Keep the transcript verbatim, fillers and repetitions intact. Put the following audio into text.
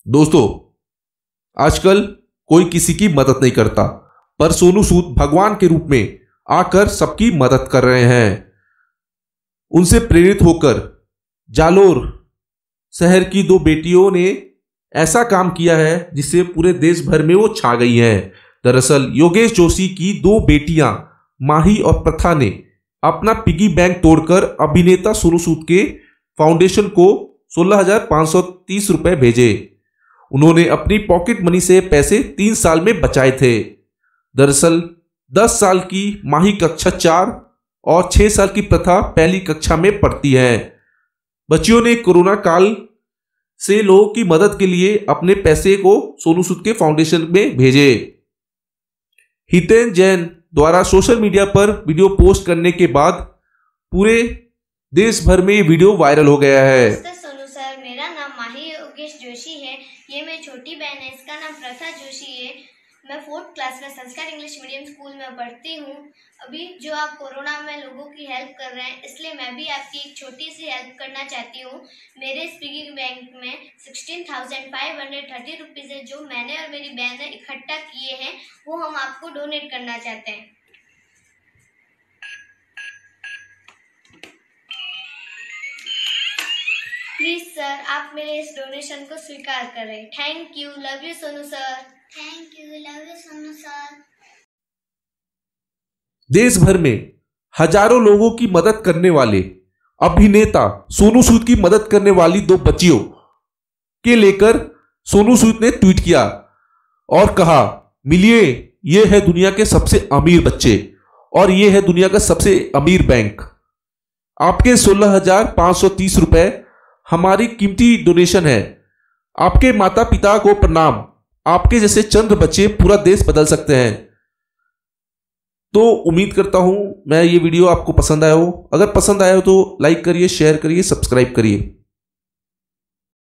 दोस्तों, आजकल कोई किसी की मदद नहीं करता, पर सोनू सूद भगवान के रूप में आकर सबकी मदद कर रहे हैं। उनसे प्रेरित होकर जालोर शहर की दो बेटियों ने ऐसा काम किया है जिससे पूरे देश भर में वो छा गई हैं। दरअसल योगेश जोशी की दो बेटियां माही और प्रथा ने अपना पिगी बैंक तोड़कर अभिनेता सोनू सूद के फाउंडेशन को सोलह हजार पाँच सौ तीस रुपए भेजे। उन्होंने अपनी पॉकेट मनी से पैसे तीन साल में बचाए थे। दरअसल दस साल की माही कक्षा चार और छह साल की प्रथा पहली कक्षा में पढ़ती है। बच्चियों ने कोरोना काल से लोगों की मदद के लिए अपने पैसे को सोनू सूद के फाउंडेशन में भेजे। हितेन जैन द्वारा सोशल मीडिया पर वीडियो पोस्ट करने के बाद पूरे देश भर में ये वीडियो वायरल हो गया है। सोनू सर, मेरा नाम माही योगेश जोशी है। ये मेरी छोटी बहन है, इसका नाम प्रथा जोशी है। मैं फोर्थ क्लास में संस्कार इंग्लिश मीडियम स्कूल में पढ़ती हूँ। अभी जो आप कोरोना में लोगों की हेल्प कर रहे हैं, इसलिए मैं भी आपकी एक छोटी सी हेल्प करना चाहती हूँ। मेरे इस पिगी बैंक में sixteen thousand five hundred thirty rupees है, जो मैंने और मेरी बहन ने इकट्ठा किए हैं, वो हम आपको डोनेट करना चाहते हैं। प्लीज सर, आप मेरे इस डोनेशन को स्वीकार करें। Thank you, love you Sonu sir. Thank you, love you Sonu sir. देश भर में हजारों लोगों की मदद करने वाले अभिनेता सोनू सूद की मदद करने वाली दो बच्चियों के लेकर सोनू सूद ने ट्वीट किया और कहा, मिलिए, ये है दुनिया के सबसे अमीर बच्चे और ये है दुनिया का सबसे अमीर बैंक। आपके सोलह हजार पांच सौ तीस रुपए हमारी कीमती डोनेशन है। आपके माता पिता को प्रणाम। आपके जैसे चंद बच्चे पूरा देश बदल सकते हैं। तो उम्मीद करता हूं मैं ये वीडियो आपको पसंद आया हो। अगर पसंद आया हो तो लाइक करिए, शेयर करिए, सब्सक्राइब करिए।